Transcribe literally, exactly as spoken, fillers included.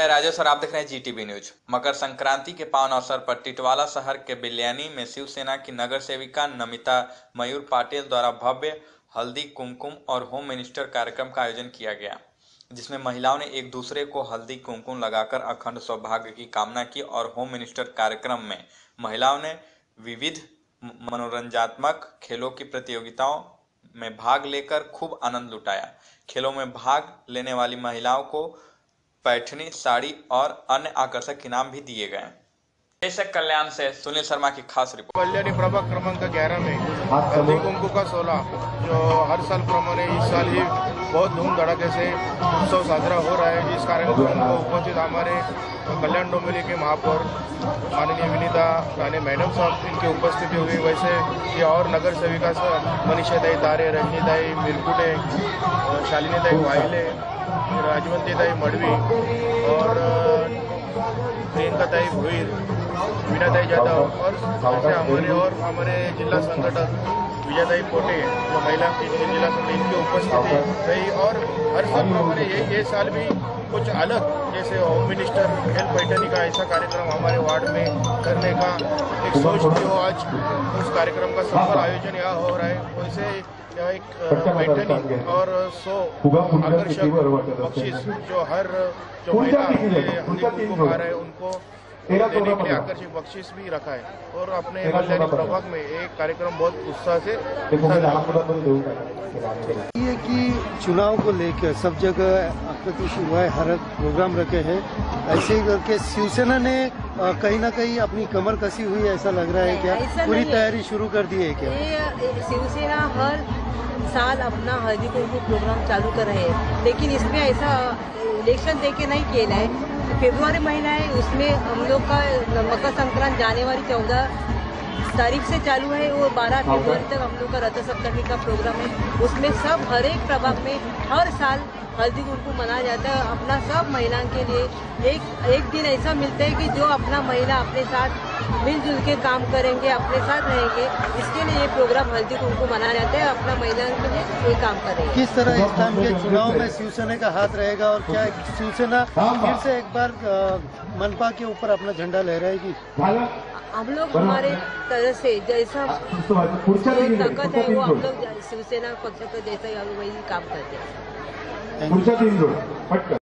मैं राजेश और आप देख रहे हैं जीटीवी न्यूज। मकर संक्रांति के पावन अवसर पर टिटवाला शहर के बिल्यानी में शिवसेना की नगर सेविका नमिता मयूर पाटिल द्वारा भव्य हल्दी कुमकुम और होम मिनिस्टर कार्यक्रम का आयोजन किया गया, जिसमें महिलाओं ने एक दूसरे को हल्दी कुमकुम लगाकर अखंड सौभाग्य की कामना की। और होम मिनिस्टर कार्यक्रम में महिलाओं ने विविध मनोरंजनात्मक खेलों की प्रतियोगिताओं में भाग लेकर खूब आनंद लुटाया। खेलों में भाग लेने वाली महिलाओं को पैठनी, साड़ी और अन्य आकर्षक इनाम भी दिए गए। देशक कल्याण से सुनील शर्मा की खास रिपोर्ट। कल्याणी प्रभाग क्रमांक ग्यारह में हल्दी कुमकुम का सोलह जो हर साल प्रमाणे इस साल ही बहुत धूम धड़ाके से उत्सव साजरा हो रहा है। इस कार्यक्रम को उपस्थित हमारे कल्याण डोंबिवली के महापौर माननीय विनीता राणे मैडम साहब इनकी उपस्थिति हुई। वैसे ये और नगर सेविका मनीषा दाई तारे, रजनी दाई मिरकुटे, शालिनी दाई वाइले, राजवंती दाई मडवी और प्रियंका दाई भुईर, वीणा दाई जाधव और वैसे हमारे और हमारे जिला संगठक विजयदाई पोटे जो महिला की जिला संगठन इनकी उपस्थिति रही। और हर साल हमारे ये ये साल भी कुछ अलग जैसे होम मिनिस्टर खेल पैठनी का ऐसा कार्यक्रम हमारे वार्ड में करने का एक सोच थी, वो आज उस कार्यक्रम का सफल आयोजन यहाँ हो रहा है। वैसे यह एक पैठनी और सौ आकर्षक बख्शीश जो हर जो महिला हल्दी कुमकुम खा रहे हैं उनको देने के लिए आकर्षक बख्शीश भी रखा है। और अपने कल्याणी प्रभाग में एक कार्यक्रम बहुत उत्साह से ये कि चुनाव को लेकर सब जगह अप्रत्याशित हुआ है, हर प्रोग्राम रखे हैं। ऐसे ही करके शिवसेना ने कहीं ना कहीं अपनी कमर कसी हुई ऐसा लग रहा है क्या? पूरी तैयारी शुरू कर दी है क्या? ये शिवसेना हर साल अपना हल्दी कुमकुम प्रोग्राम चालू कर रहे हैं, लेकिन इसमें ऐसा इलेक्शन देके नहीं किया है। फरवरी महीना है, उसमें हम लोग का मकर संक्रांति जनवरी चौदह तारीख से चालू है, वो बारह फरवरी तक हम लोग का रथ सप्तमी का प्रोग्राम है। उसमें सब हर एक प्रभाग में हर साल हल्दी कुमकुम मनाया जाता है। अपना सब महिलाओं के लिए एक एक दिन ऐसा मिलता है कि जो अपना महिला अपने साथ मिलजुल के काम करेंगे, अपने साथ रहेंगे। इसके लिए ये प्रोग्राम हल्दी कुमकुम मनाया जाता है, अपना महिलाओं के लिए ये काम करेंगे। किस तरह इस टाइम के चुनाव में शिवसेना का हाथ रहेगा और क्या शिवसेना फिर से एक बार मनपा के ऊपर अपना झंडा लहराएगी? हम लोग हमारे तरह से जैसा ताकत है वो हम लोग शिवसेना पक्ष पर जैसा वही काम करते हैं।